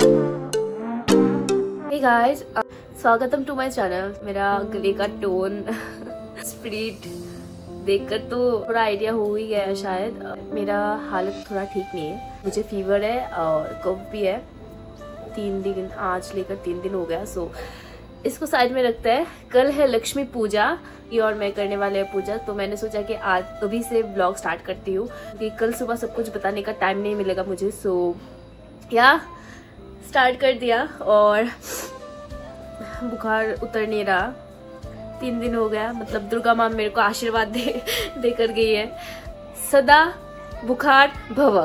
हे guys, स्वागतम to my channel. मेरा गले का टोन स्प्रीड देखकर तो थोड़ा आइडिया हो ही गया है शायद। मेरा हालत थोड़ा ठीक नहीं है, मुझे फीवर है और कफ भी है। 3 दिन, आज लेकर 3 दिन हो गया। सो इसको साइड में रखते हैं। कल है लक्ष्मी पूजा, ये और मैं करने वाले हैं पूजा। तो मैंने सोचा कि आज अभी से ब्लॉग स्टार्ट करती हूँ क्योंकि कल सुबह सब कुछ बताने का टाइम नहीं मिलेगा मुझे। सो या स्टार्ट कर दिया और बुखार उतर नहीं रहा। 3 दिन हो गया, मतलब दुर्गा माँ मेरे को आशीर्वाद दे कर गई है, सदा बुखार भव।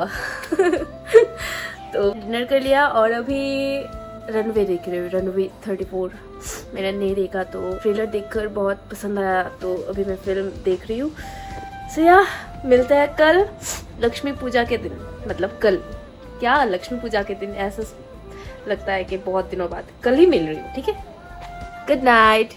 तो डिनर कर लिया और अभी रनवे देख रहे हो। रनवे 34 मैंने नहीं देखा, तो ट्रेलर देखकर बहुत पसंद आया, तो अभी मैं फिल्म देख रही हूँ। सो या मिलते हैं कल लक्ष्मी पूजा के दिन। मतलब कल क्या, लक्ष्मी पूजा के दिन ऐसा लगता है कि बहुत दिनों बाद कल ही मिल रही हूँ। ठीक है, गुड नाइट।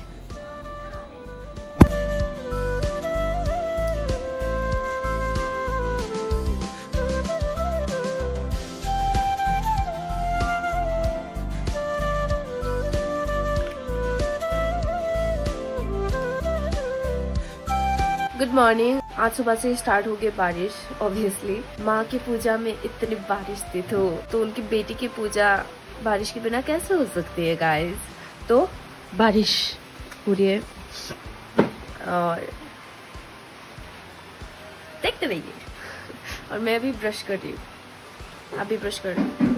Good morning. आज सुबह से स्टार्ट हो गई बारिश। ऑब्वियसली माँ की पूजा में इतनी बारिश थी, तो उनकी बेटी की पूजा बारिश के बिना कैसे हो सकती है गाइस। तो बारिश हो रही है और देखते रहिए। और मैं अभी ब्रश कर रही हूँ, अभी ब्रश कर रही हूँ।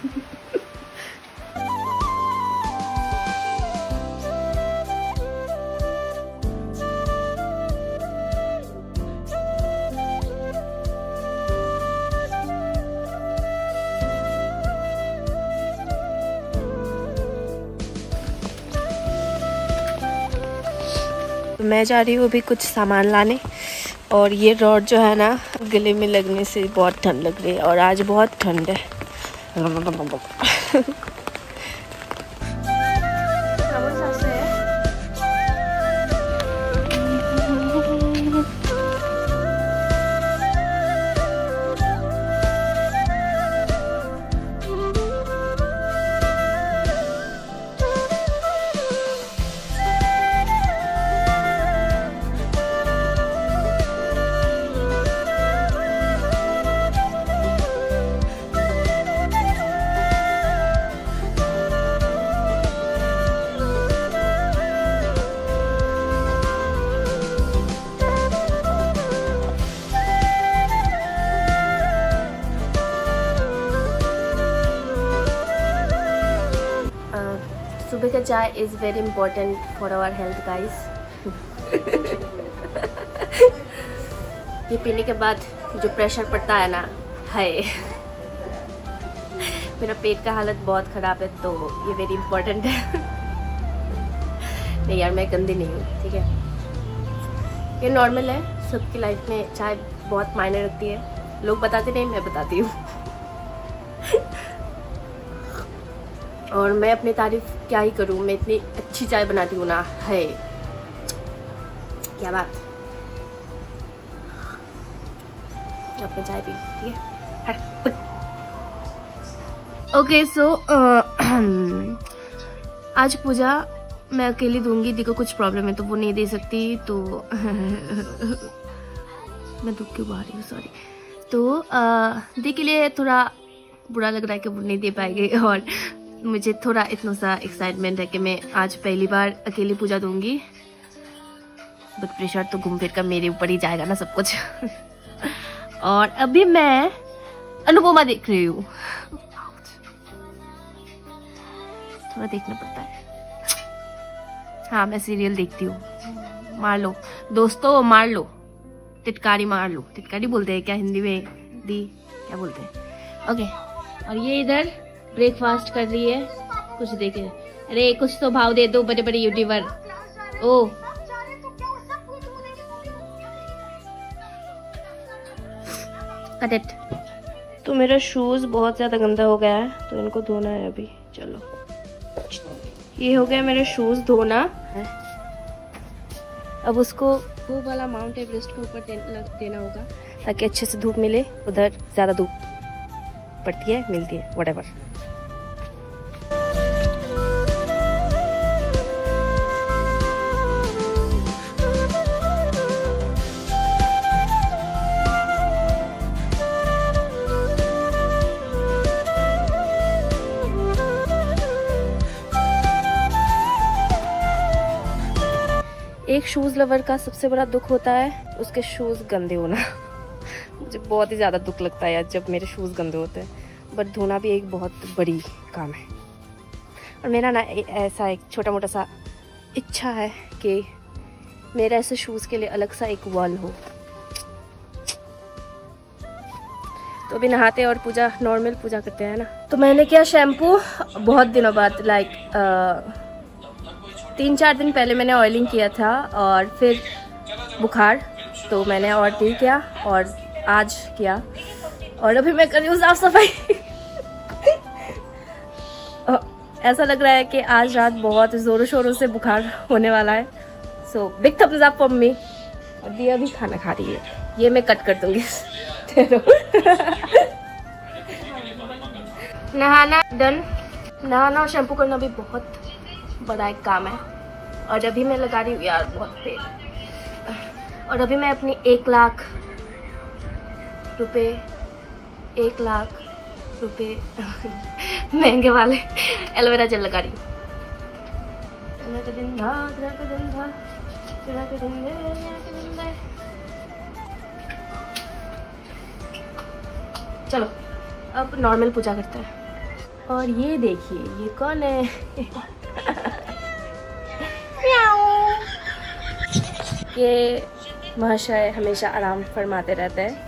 मैं जा रही हूँ अभी कुछ सामान लाने, और ये रॉड जो है ना गले में लगने से बहुत ठंड लग रही है, और आज बहुत ठंड है। सुबह का चाय is very important for our health guys. ये पीने के बाद जो प्रेशर पड़ता है ना, हाय। मेरा पेट का हालत बहुत खराब है, तो ये वेरी इंपॉर्टेंट है। नहीं यार, मैं गंदी नहीं हूँ, ठीक है। ये नॉर्मल है, सबकी लाइफ में चाय बहुत मायने रखती है। लोग बताते नहीं, मैं बताती हूँ। और मैं अपनी तारीफ क्या ही करूँ, मैं इतनी अच्छी चाय बनाती हूँ ना, है क्या बात। अपने चाय पी, ठीक है। ओके सो आज पूजा मैं अकेली दूंगी। दी को कुछ प्रॉब्लम है तो वो नहीं दे सकती, तो मैं दुख क्यों बहा रही हूँ, सॉरी। तो दी के लिए थोड़ा बुरा लग रहा है कि वो नहीं दे पाएगी, और मुझे थोड़ा इतना सा एक्साइटमेंट है कि मैं आज पहली बार अकेली पूजा दूंगी। बट प्रेशर तो घूम फिर कर मेरे ऊपर ही जाएगा ना सब कुछ। और अभी मैं अनुपमा देख रही हूँ। थोड़ा देखना पड़ता है। हाँ, मैं सीरियल देखती हूँ। मार लो दोस्तों, मार लो, टिटकारी मार लो। टिटकारी बोलते हैं क्या हिंदी में, दी क्या बोलते हैं। ओके, और ये इधर ब्रेकफास्ट कर रही है, कुछ देखे। अरे कुछ तो भाव दे दो, बड़े बड़े यूट्यूबर। ओ कट। तो मेरा शूज बहुत ज्यादा गंदा हो गया है, तो इनको धोना है अभी। चलो, ये हो गया मेरे शूज धोना। अब उसको वो वाला माउंट एवरेस्ट के ऊपर देना होगा ताकि अच्छे से धूप मिले। उधर ज्यादा धूप पड़ती है, मिलती है, व्हाटएवर। एक शूज़ लवर का सबसे बड़ा दुख होता है उसके शूज़ गंदे होना। मुझे बहुत ही ज़्यादा दुख लगता है यार जब मेरे शूज़ गंदे होते हैं, बट धोना भी एक बहुत बड़ी काम है। और मेरा ना ऐसा एक छोटा मोटा सा इच्छा है कि मेरे ऐसे शूज़ के लिए अलग सा एक वॉल हो। तो अभी नहाते और पूजा, नॉर्मल पूजा करते हैं ना। तो मैंने किया शैम्पू बहुत दिनों बाद, लाइक 3-4 दिन पहले मैंने ऑयलिंग किया था और फिर बुखार, तो मैंने और नहीं किया और आज किया। और अभी मैं कर रही हूँ साफ सफाई। ऐसा लग रहा है कि आज रात बहुत ज़ोरों शोरों से बुखार होने वाला है। So big thumbs up for me. और दिया भी खाना खा रही है, ये मैं कट कर दूंगी। नहाना डन। नहाना और शैम्पू करना भी बहुत बड़ा एक काम है। और अभी मैं लगा रही हूँ यार बहुत तेल। और अभी मैं अपनी 1 लाख रुपए महंगे वाले एलोवेरा जेल लगा रही हूँ। चलो अब नॉर्मल पूजा करते हैं। और ये देखिए ये कौन है? ये महाशय हमेशा आराम फरमाते रहते हैं।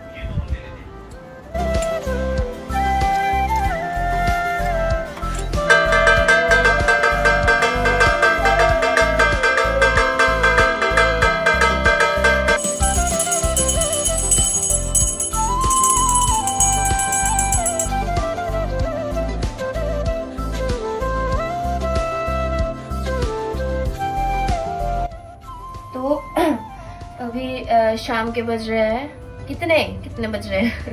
तो अभी शाम के बज रहे हैं, कितने बज रहे हैं?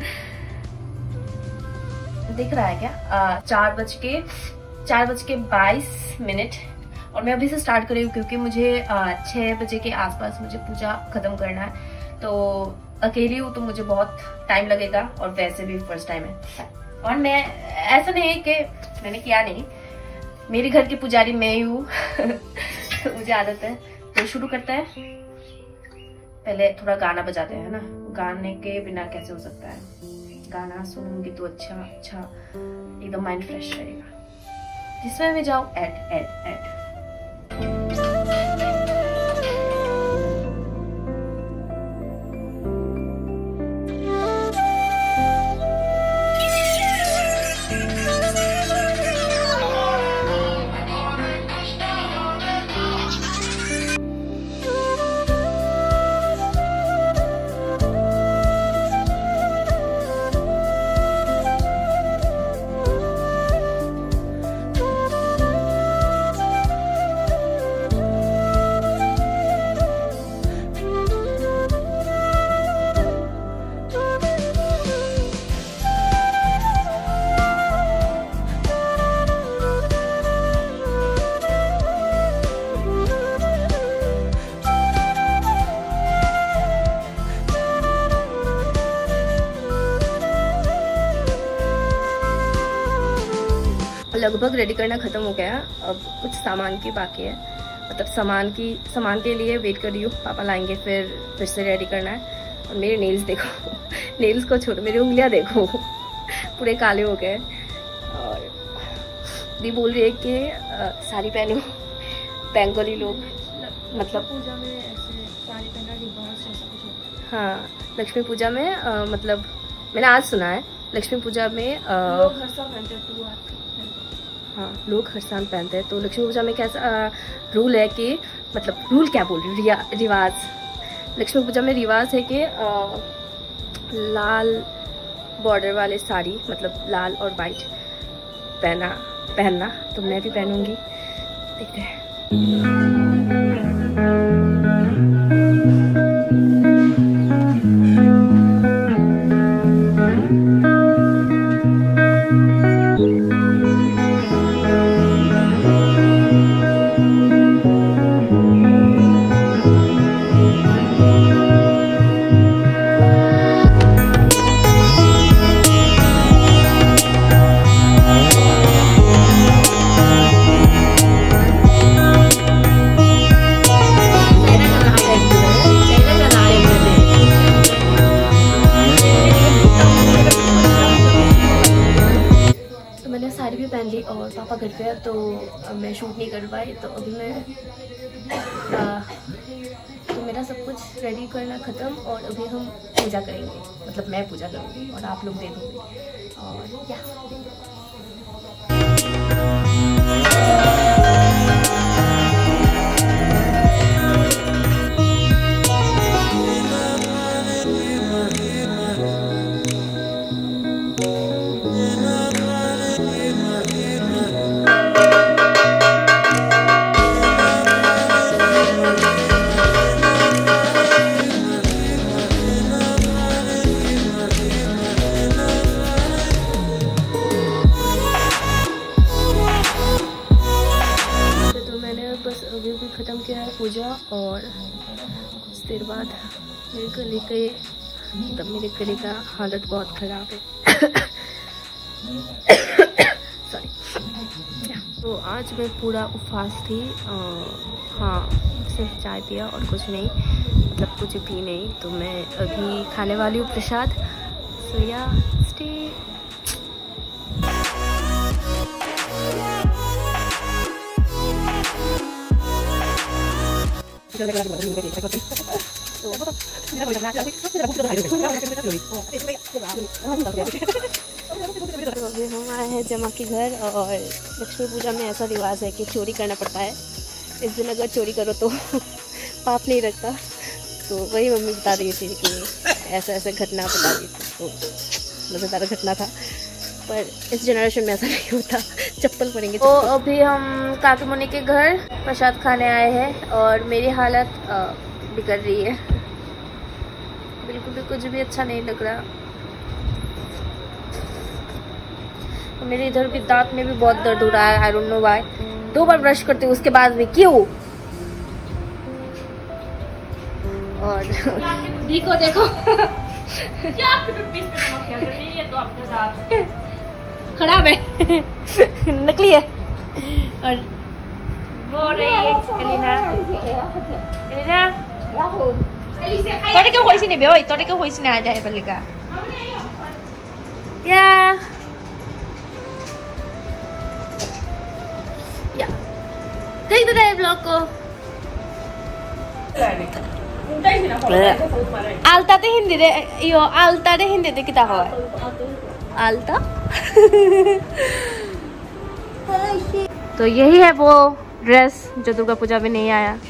दिख रहा है क्या? 4:22। और मैं अभी से स्टार्ट कर रही हूँ क्योंकि मुझे 6 बजे के आसपास मुझे पूजा खत्म करना है। तो अकेली हूँ तो मुझे बहुत टाइम लगेगा और वैसे भी फर्स्ट टाइम है। और मैं ऐसा नहीं है कि मैंने किया नहीं, मेरे घर की पुजारी मैं ही हूँ। तो मुझे आदत है। तो शुरू करते हैं। पहले थोड़ा गाना बजाते हैं ना, गाने के बिना कैसे हो सकता है। गाना सुनूंगी तो अच्छा एकदम माइंड फ्रेश रहेगा। जिसमें भी जाओ ऐड। लगभग रेडी करना खत्म हो गया। अब कुछ सामान की बाकी है, मतलब सामान के लिए वेट कर रही हूँ। पापा लाएंगे फिर से रेडी करना है। और मेरे नेल्स देखो। नेल्स को छोड़ो, मेरी उंगलियां देखो पूरे काले हो गए। और दी बोल रही है कि साड़ी पहनो, बंगाली लोग मतलब पूजा में ऐसे साड़ी पहनना रिवाज ऐसा कुछ होता है। हाँ, लक्ष्मी पूजा में मतलब मैंने आज सुना है लक्ष्मी पूजा में लोग हर साल पहनते हैं। हाँ, लोग हर साल पहनते हैं। तो लक्ष्मी पूजा में कैसा रूल है कि, मतलब रूल क्या बोल रही हूँ, रिवाज। लक्ष्मी पूजा में रिवाज है कि लाल बॉर्डर वाले साड़ी, मतलब लाल और वाइट पहनना। तो मैं भी पहनूंगी, देखते हैं। मैंने साड़ी भी पहन ली और पापा घर पे है तो मैं शूट नहीं कर पाई। तो अभी मैं तो मेरा सब कुछ रेडी करना ख़त्म और अभी हम पूजा करेंगे, मतलब मैं पूजा करूँगी और आप लोग दे दोगे और क्या। बस अभी भी ख़त्म किया है पूजा और कुछ देर बाद मेरे गले के तब मेरे गले का हालत बहुत ख़राब है। सॉरी। तो आज मैं पूरा उपवास थी। हाँ, सिर्फ चाय पिया और कुछ नहीं, मतलब कुछ भी नहीं। तो मैं अभी खाने वाली हूँ प्रसाद। सो या स्टे। तो अभी हम आए हैं जमा के घर और लक्ष्मी पूजा में ऐसा रिवाज है कि चोरी करना पड़ता है। इस दिन अगर चोरी करो तो पाप नहीं लगता। तो वही मम्मी बता रही थी कि ऐसा ऐसा घटना बता रही थी, तो मज़ेदार घटना था। पर इस जनरेशन में ऐसा नहीं होता, चप्पल पड़ेंगे। तो अभी हम काकी मुनि के घर प्रसाद खाने आए हैं और मेरी हालत बिगड़ रही है, बिल्कुल भी कुछ भी अच्छा नहीं लग रहा। मेरे इधर भी दांत में भी बहुत दर्द हो रहा है, आई डोंट नो व्हाई। 2 बार ब्रश करती हूँ उसके बाद भी क्यों। और देखो देखो खराब है, नकली है। और वो रही है एलिना तोरे क्यों होइसी नहीं बे, तोरे क्यों होइसी नहीं आ जाए बल्ले का या देख दो रे ब्लॉग को। आलता ते हिंदी दे यो आलता दे हिंदी दे किता हो आलता। तो यही है वो ड्रेस जो दुर्गा पूजा में नहीं आया।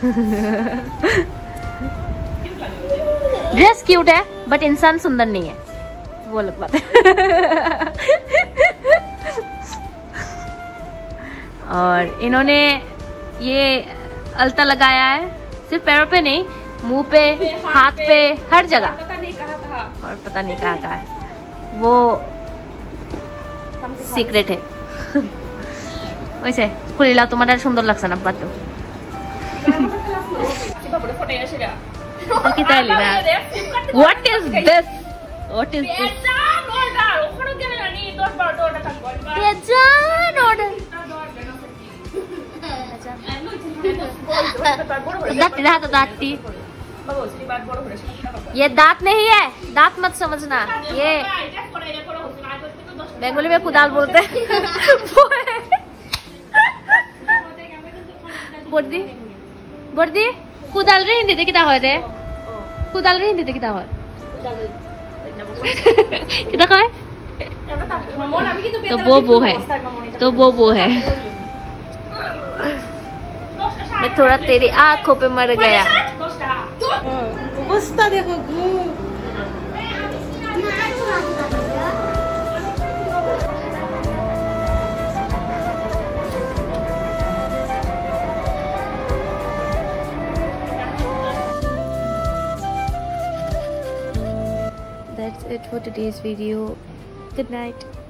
ड्रेस क्यूट है बट इंसान सुंदर नहीं है, वो अलग बात है। और इन्होंने ये अलता लगाया है, सिर्फ पैरों पे नहीं, मुंह पे, हाथ पे, हर जगह। और पता नहीं कहाँ कहाँ है, वो सीक्रेट है। वैसे खुलीला तुम्हारा सुंदर लगता ना बात। What is this? What is this? ये दांत नहीं है, दांत मत समझना, ये बंगाली में कुदाल बोलते हैं। बर्दी बर्दी कुदाल रे हिंदी किता হয় रे, कुदाल रे हिंदी किता হয় किता কয়। तो वो है, तो वो है। मैं थोड़ा तेरी आंखों पे मर गया। That's it for today's video. Good night.